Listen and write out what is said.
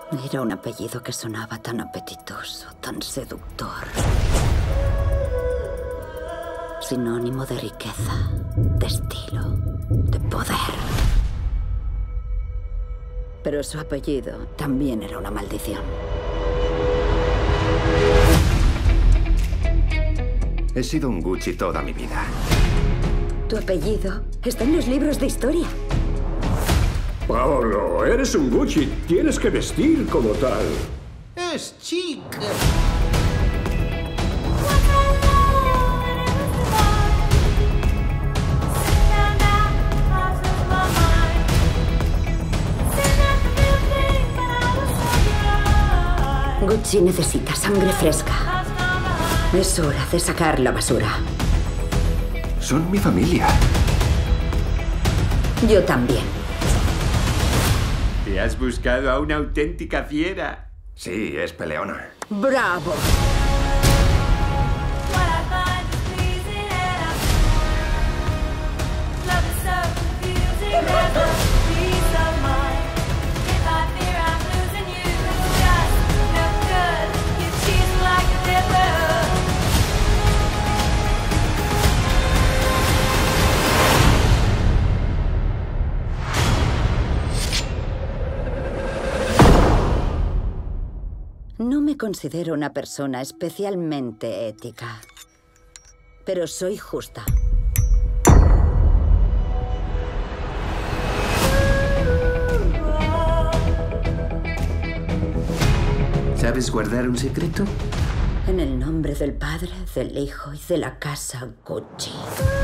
Era un apellido que sonaba tan apetitoso, tan seductor. Sinónimo de riqueza, de estilo, de poder. Pero su apellido también era una maldición. He sido un Gucci toda mi vida. Tu apellido está en los libros de historia. Paolo, eres un Gucci. Tienes que vestir como tal. Es chic. Gucci necesita sangre fresca. Es hora de sacar la basura. Son mi familia. Yo también. ¿Te has buscado a una auténtica fiera? Sí, es peleona. ¡Bravo! No me considero una persona especialmente ética, pero soy justa. ¿Sabes guardar un secreto? En el nombre del Padre, del Hijo y de la casa Gucci.